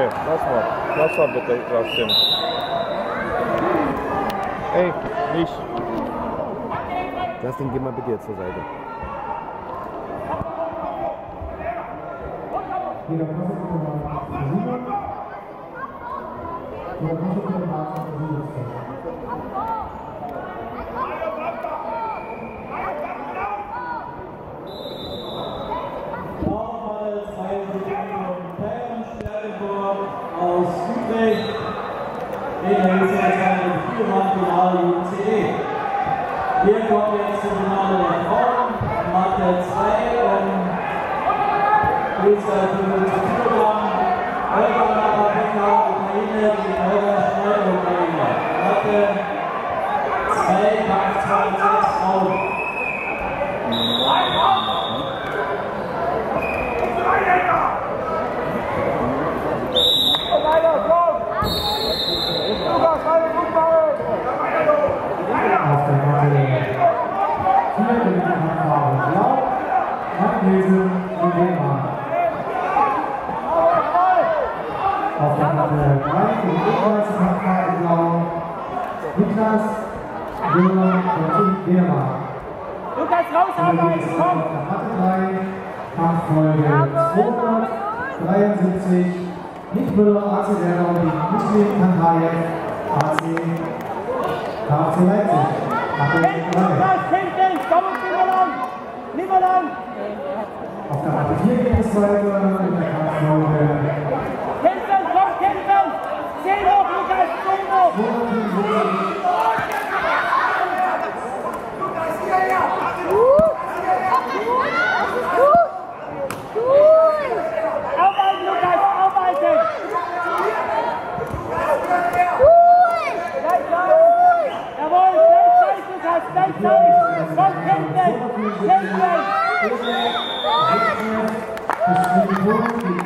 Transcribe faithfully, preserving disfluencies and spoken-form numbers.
Nee, lass mal. Lass mal bitte trotzdem. Ey, nicht. Justin, geh mal bitte zur Seite. Jeder Kasse bitte mal versiegelt. Jeder Kasse bitte mal versiegelt. Aus Utrecht in der Höchstleistung Viermann-Finale U C E. Hier kommt jetzt zum Finale der Frauen, Mathe zwei und Höchstleistung zu Kilogramm. Olga Napapeka, Ukraine, gegen Olga Schnell, Ukraine. Mathe zwei, Kampf zwei und sechs Frauen. Auf der Matte vier in der Handfarbe Blau, Ablesen in Dänemark. Auf der Matte drei in ebenfalls Handfarbe Blau, Niklas, Junge und Dänemark. Lukas, rausarbeiten, komm! Auf der Matte drei, Kampffolge zweihundertdreiundsiebzig, Nick Müller, A C Werder gegen Muslim Kantayev, A C K F C Leipzig. Auf der Matte vier geht es weiter in der Kampffolge. Kämpfen, komm, kämpfen! Zehn noch, Lukas, zehn noch! Arbeiten, Lukas, arbeiten! Jawohl, Gleichzeit, Lukas, Gleichzeit! Komm, kämpfen! Kämpfen! Das ist die